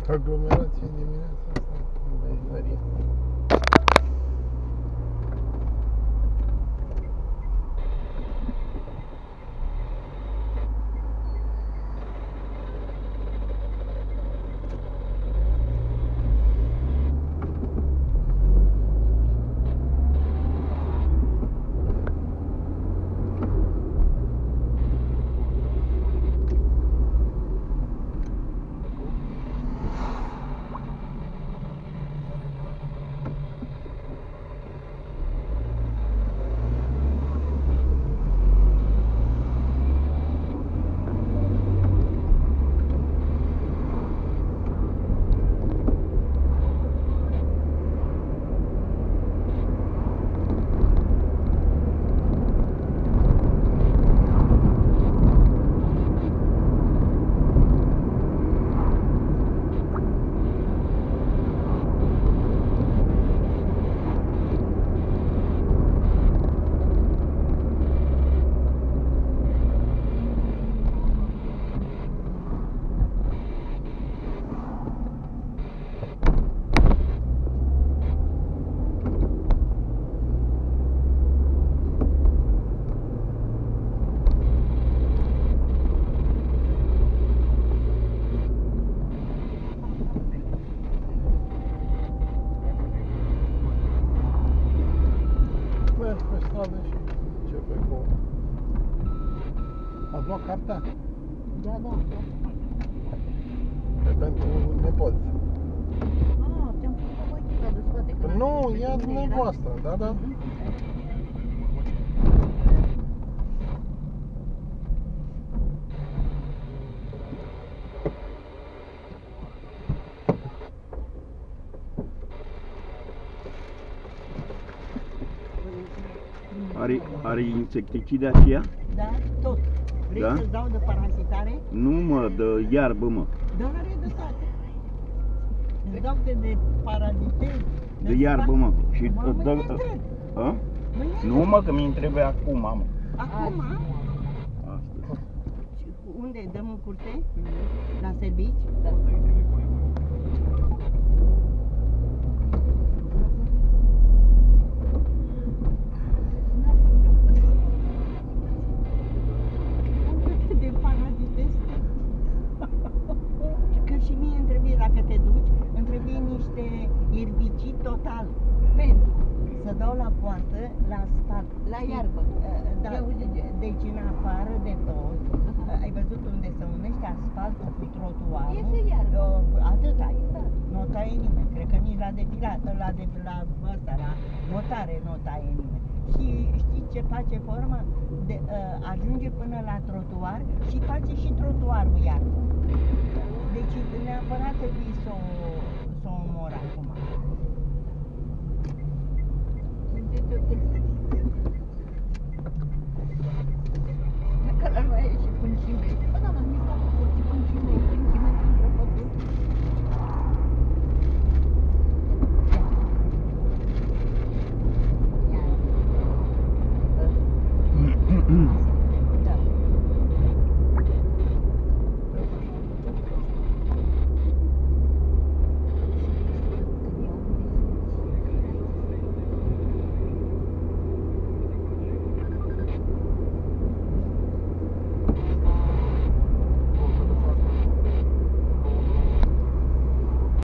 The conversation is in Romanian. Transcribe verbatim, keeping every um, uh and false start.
aglomerație în dimineața asta în benzinărie. Mergi pe stradă și începe cu... Ați luat cartea? Da, da. E pentru nepoți. Ah, ți-am făcut o voiță de scoate. că Nu, n-am ia știut unde era. dumneavoastră, da, da. Mhm. Are, are insecticide aceea? Da, tot. Vrei Da? să-ți dau de parazitare? Nu mă, de iarbă mă. Da, are de toate. Îți dau de, de parazite. De iarbă mă. Și Mă, dă, mâine dă, trec. a? Mâine Nu mă, că mi trebuie acum, mamă. Acum? Astăzi. Și unde? Dăm în curte? La servici? Da. De parazite. Că și mie îmi trebuie, dacă te duci, îmi trebuie niște erbicid total. Pentru să dau la poartă, la spate. La iarbă. Da, deci în afară de tot, ai văzut unde se unește asfaltul cu trotuarul? Este iarbă. Atâta e. Nu o taie nimeni, cred că nici la depilat, la, de, la ăsta, la notare nu o taie nimeni. Și știi ce face forma? De, ajunge până la trotuar și face și trotuarul iarbă. Deci neapărat trebuie să o, să o omor acum.